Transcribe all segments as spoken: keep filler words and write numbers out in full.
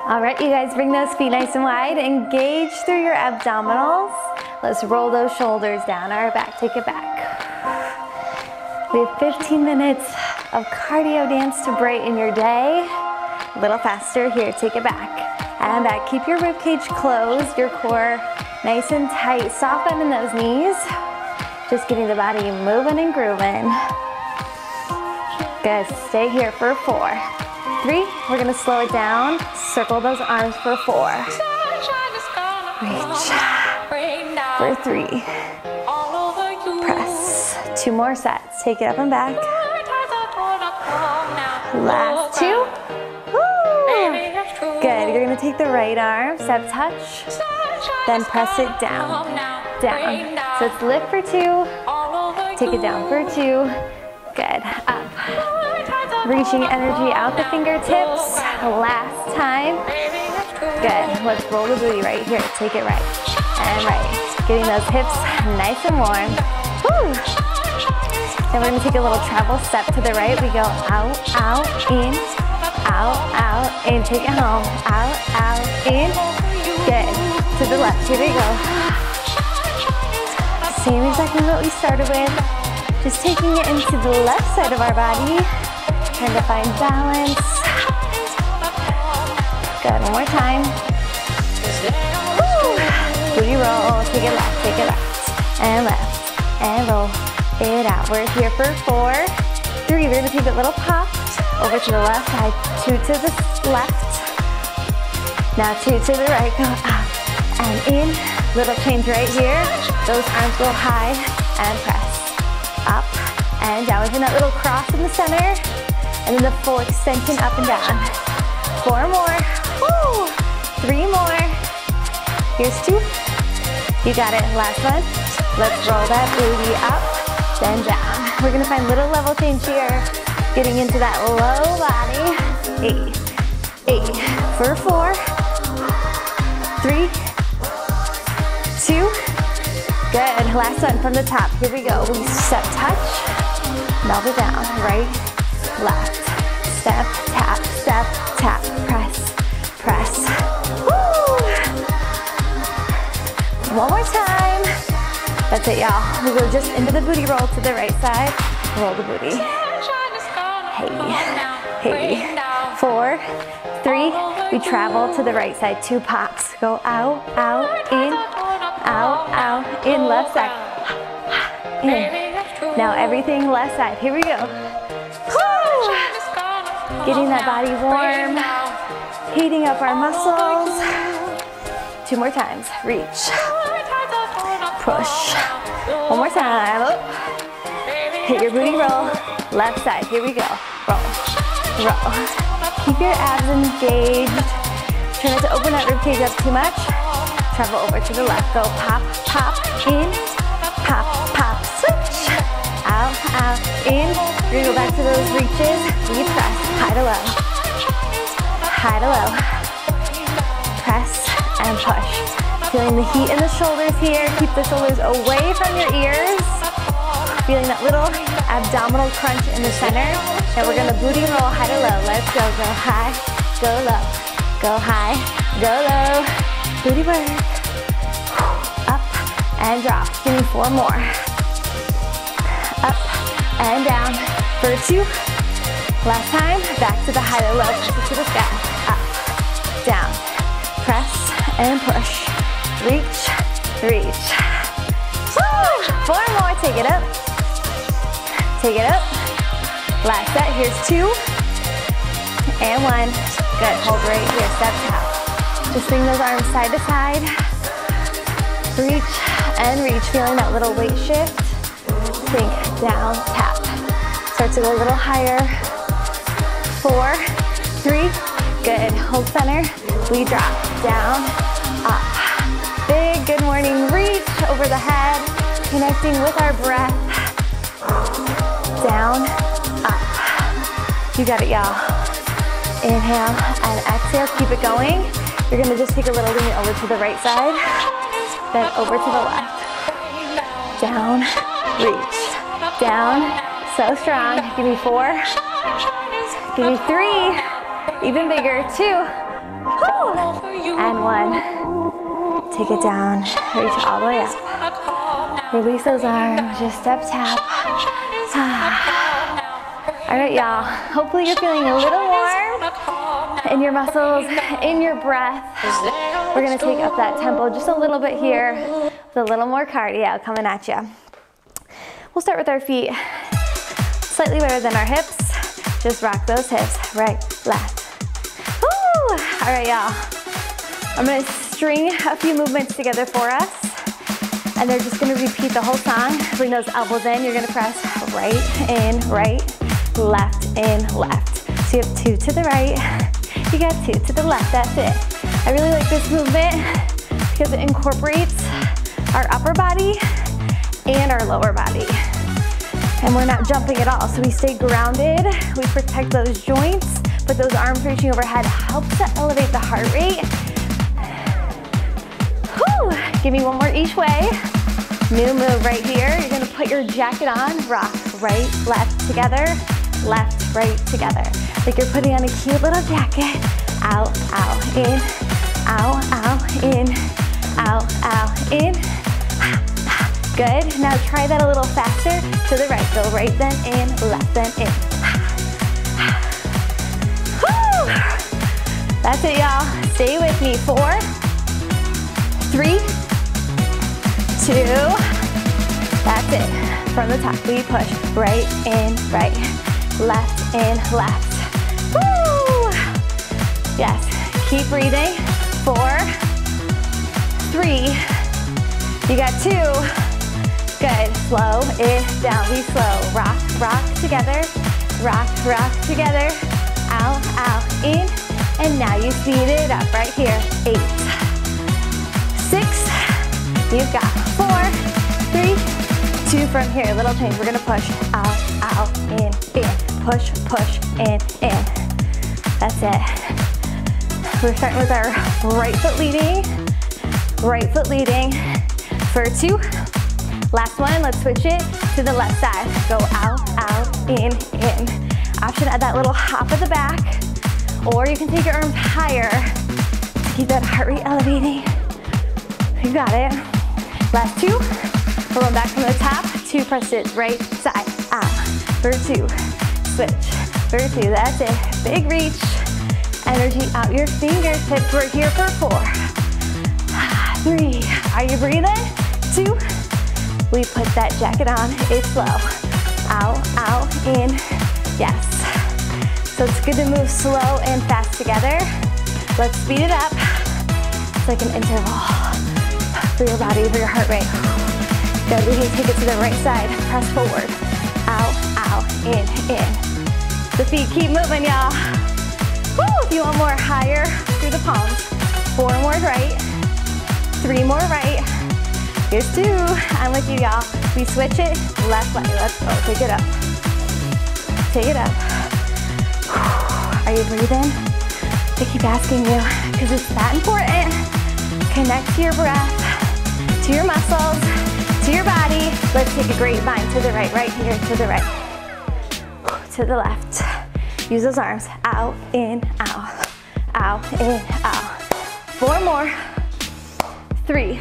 All right, you guys, bring those feet nice and wide. Engage through your abdominals. Let's roll those shoulders down our back. Take it back. We have fifteen minutes of cardio dance to brighten your day. A little faster here. Take it back and back. Keep your rib cage closed, your core nice and tight. Soft bend in those knees. Just getting the body moving and grooving. Good. Stay here for four. Three. We're gonna slow it down. Circle those arms for four. Reach. For three. Press. Two more sets. Take it up and back. Last two. Woo. Good. You're gonna take the right arm, step touch, then press it down. Down. So it's lift for two. Take it down for two. Good. Up. Reaching energy out the fingertips. Last time. Good. Let's roll the booty right here. Take it right and right. Getting those hips nice and warm. Woo. Then we're going to take a little travel step to the right. We go out, out, in, out, out, in. Take it home. Out, out, in. Good. To the left. Here we go. Same exactly what we started with. Just taking it into the left side of our body. Trying to find balance. Good, one more time. Woo. Booty roll, take it left, take it left, and left, and roll it out. We're here for four, three, we're gonna take a little pop, over to the left side, two to the left, now two to the right, go out, and in, little change right here, those arms go high, and press, up, and down, within that little cross in the center, and then the full extension up and down. Four more. Woo. Three more. Here's two. You got it. Last one. Let's roll that booty up, then down. We're gonna find little level change here. Getting into that low body. Eight. Eight. For four. Three. Two. Good. Last one from the top. Here we go. We step touch. Melt it down. Right. Left, step, tap, step, tap, press, press. Woo! One more time. That's it, y'all. We go just into the booty roll to the right side. Roll the booty. Hey, hey. Four, three. We travel to the right side. Two pops. Go out, out, in, out, out, in, left side. In. Now everything left side. Here we go. Getting that body warm, heating up our muscles. Two more times. Reach. Push. One more time. Hit your booty roll. Left side. Here we go. Roll. Roll. Keep your abs engaged. Try not to open that ribcage up too much. Travel over to the left. Go pop, pop, in, pop, pop, switch. Out, out, in. We're gonna go back to those reaches. We press, high to low. High to low. Press and push. Feeling the heat in the shoulders here. Keep the shoulders away from your ears. Feeling that little abdominal crunch in the center. And we're gonna booty roll high to low. Let's go, go high, go low. Go high, go low. Booty work. Up and drop. Give me four more. Up and down for two. Last time, back to the high to low, press it to the sky. Up, down, press and push. Reach, reach. Woo! Four more, take it up. Take it up. Last set, here's two. And one. Good, hold right here, step tap. Just bring those arms side to side. Reach and reach, feeling that little weight shift. Think down, tap. Start to go a little higher. Four, three, good. Hold center. We drop down, up. Big good morning reach over the head, connecting with our breath. Down, up. You got it, y'all. Inhale and exhale. Keep it going. You're gonna just take a little lean over to the right side, then over to the left. Down, reach. Down, so strong. Give me four. Give me three. Even bigger. Two. Woo. And one. Take it down, reach all the way up. Release those arms, just step tap. All right, y'all. Hopefully you're feeling a little warm in your muscles, in your breath. We're gonna take up that tempo just a little bit here with a little more cardio coming at you. We'll start with our feet slightly wider than our hips. Just rock those hips, right, left. Woo! All right, y'all. I'm gonna string a few movements together for us, and they're just gonna repeat the whole song. Bring those elbows in. You're gonna press right, in, right, left, in, left. So you have two to the right, you got two to the left, that's it. I really like this movement because it incorporates our upper body and our lower body. And we're not jumping at all, so we stay grounded, we protect those joints, but those arms reaching overhead helps to elevate the heart rate. Whew. Give me one more each way. New move right here. You're gonna put your jacket on, rock right, left together, left, right together. Like you're putting on a cute little jacket. Out, out, in, out, out, in, out, out, in. Good, now try that a little faster. To the right, go right then in, left then in. Woo! That's it, y'all. Stay with me. Four, three, two, that's it. From the top, we push right in, right, left in, left. Woo! Yes, keep breathing. Four, three, you got two. Good, slow it down, we slow. Rock, rock together, rock, rock together. Out, out, in, and now you speed it up right here. Eight, six, you've got four, three, two from here. Little change, we're gonna push out, out, in, in. Push, push, in, in. That's it. We're starting with our right foot leading, right foot leading for two. Last one, let's switch it to the left side. Go out, out, in, in. Option at that little hop at the back, or you can take your arms higher to keep that heart rate elevating. You got it. Last two, we're going back from the top, two presses, right side, out, for two, switch, for two, that's it. Big reach, energy out your fingertips. We're here for four, three, are you breathing? Two, we put that jacket on, it's slow. Out, out, in, yes. So it's good to move slow and fast together. Let's speed it up. It's like an interval for your body, for your heart rate. Good, we can take it to the right side, press forward. Out, out, in, in. The feet keep moving, y'all. Woo, if you want more, higher through the palms. Four more right, three more right. Here's two, I'm with you, y'all. We switch it, left leg, let's go, take it up. Take it up. Are you breathing? I keep asking you, because it's that important. Connect to your breath, to your muscles, to your body. Let's take a grapevine to the right, right here, to the right. To the left. Use those arms, out, in, out. Out, in, out. Four more. Three.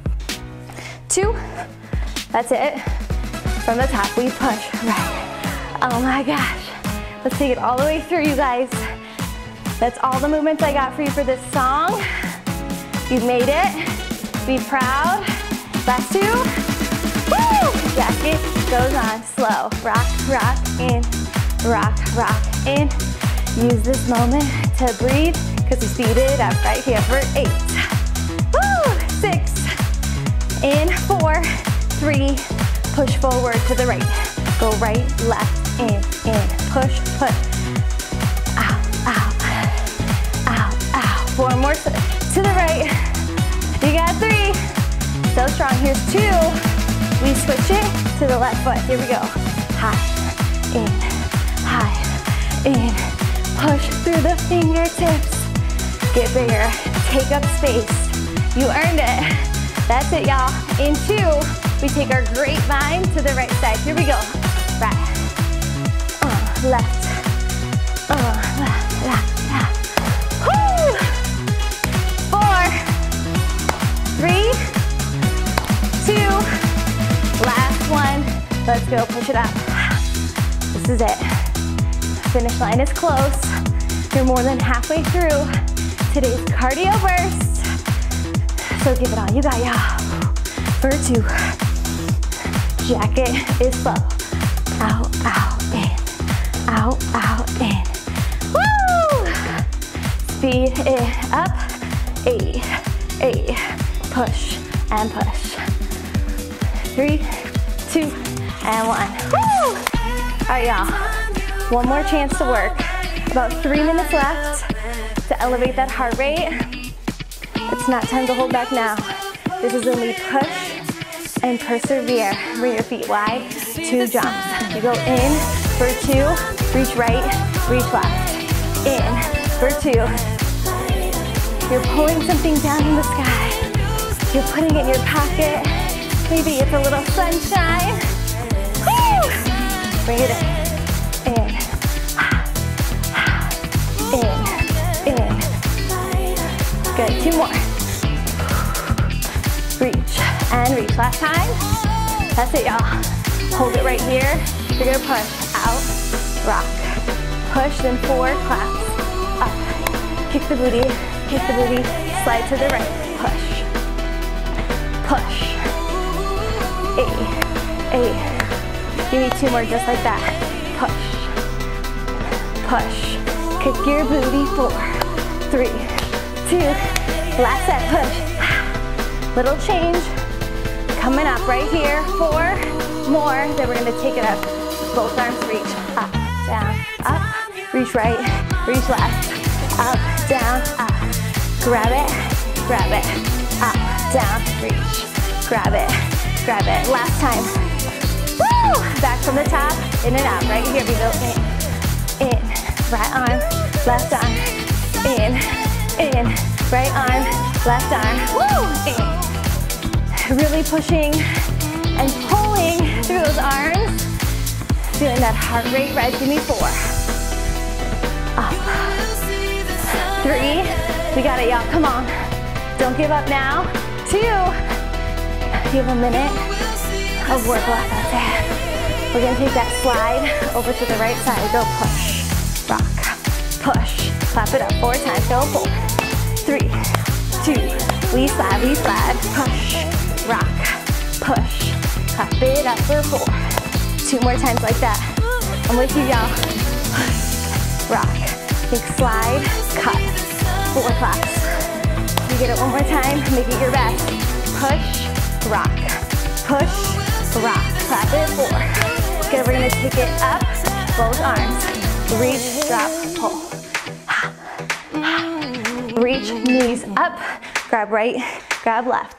Two, that's it. From the top, we push right. Oh my gosh. Let's take it all the way through, you guys. That's all the movements I got for you for this song. You've made it. Be proud. Last two. Woo! Jacket goes on. Slow. Rock, rock, in. Rock, rock, in. Use this moment to breathe because we speed it up right here for eight. Woo! Six. In, four, three, push forward to the right. Go right, left, in, in, push, push. Out, out, out, out. Four more to the right. You got three. So strong, here's two. We switch it to the left foot. Here we go. High, in, high, in. Push through the fingertips. Get bigger, take up space. You earned it. That's it, y'all. In two, we take our grapevine to the right side. Here we go. Right, uh, left, uh, left, left, left. Woo! go, push it up. This is it. Finish line is close. You're more than halfway through today's cardio burst. So give it all, you got ya. For two. Jacket is slow. Out, out, in. Out, out, in. Woo! Speed it up. Eight, eight. Push and push. Three, two, and one. Woo! All right, y'all. One more chance to work. About three minutes left to elevate that heart rate. It's not time to hold back now. This is when we push and persevere. Bring your feet wide, two jumps. You go in for two, reach right, reach left. In for two. You're pulling something down in the sky. You're putting it in your pocket. Maybe it's a little sunshine. Woo! Bring it in. In. In. In. Good, two more. Reach and reach. Last time. That's it, y'all. Hold it right here. You're gonna push out, rock. Push, then four claps. Up. Kick the booty, kick the booty, slide to the right. Push. Push. Eight. Eight. Give me two more just like that. Push. Push. Kick your booty. Four. Three. Two. Last set. Push. Little change. Coming up right here. Four more. Then we're gonna take it up. Both arms reach. Up, down, up. Reach right, reach left. Up, down, up. Grab it, grab it. Up, down, reach. Grab it, grab it. Last time. Woo! Back from the top, in and out. Right here we go. In, in. Right arm, left arm. In, in. Right arm, left arm. Woo! In. Really pushing and pulling through those arms. Feeling that heart rate rise. Give me four. Up. Three. We got it, y'all. Come on. Don't give up now. Two. You have a minute of work left. That's it. We're gonna take that slide over to the right side. Go push. Rock. Push. Clap it up four times. Go four. Three. Two. We slide. We slide. Push. Rock. Push. Clap it up for four. Two more times like that. I'm with you, y'all. Rock. Think slide, cut. Four claps. You get it one more time, make it your best. Push, rock. Push, rock. Clap it, four. Good, we're gonna take it up, both arms. Reach, drop, pull. Reach, knees up. Grab right, grab left.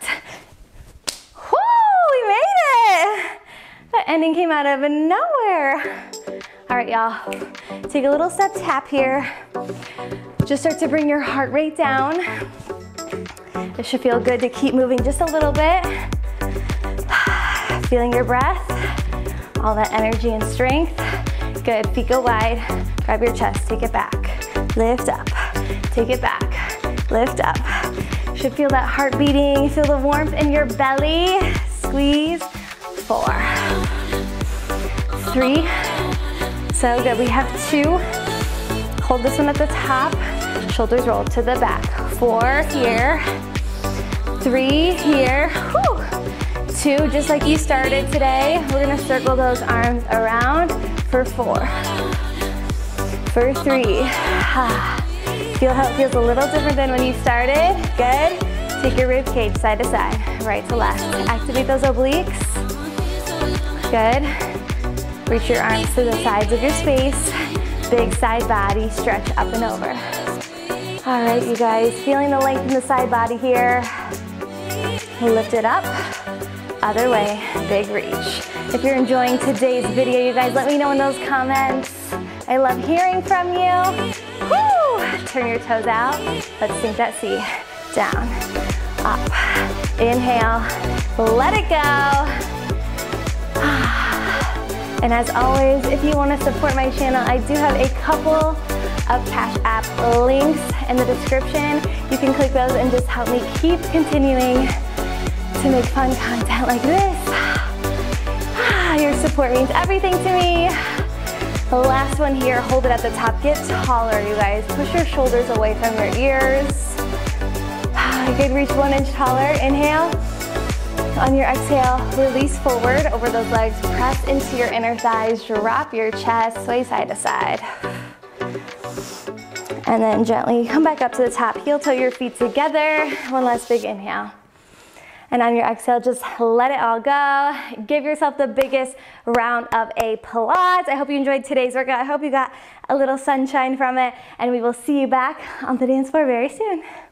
Woo, we made it! That ending came out of nowhere. All right, y'all, take a little step tap here. Just start to bring your heart rate down. It should feel good to keep moving just a little bit. Feeling your breath, all that energy and strength. Good, feet go wide. Grab your chest, take it back. Lift up, take it back. Lift up. Should feel that heart beating, feel the warmth in your belly. Squeeze. Four, three, so good. We have two. Hold this one at the top, shoulders roll to the back. Four here, three here, whew. Two, just like you started today. We're gonna circle those arms around for four, for three. Feel how it feels a little different than when you started. Good. Take your rib cage side to side, right to left. Activate those obliques. Good. Reach your arms to the sides of your space. Big side body, stretch up and over. All right, you guys, feeling the length in the side body here. Lift it up, other way, big reach. If you're enjoying today's video, you guys, let me know in those comments. I love hearing from you. Woo! Turn your toes out. Let's sink that C. Down, up, inhale, let it go. And as always, if you want to support my channel, I do have a couple of Cash App links in the description. You can click those and just help me keep continuing to make fun content like this. Your support means everything to me. The last one here, hold it at the top. Get taller, you guys. Push your shoulders away from your ears. You can reach one inch taller. Inhale. On your exhale, release forward over those legs. Press into your inner thighs. Drop your chest, sway side to side. And then gently come back up to the top. Heel toe your feet together. One last big inhale. And on your exhale, just let it all go. Give yourself the biggest round of applause. I hope you enjoyed today's workout. I hope you got a little sunshine from it. And we will see you back on the dance floor very soon.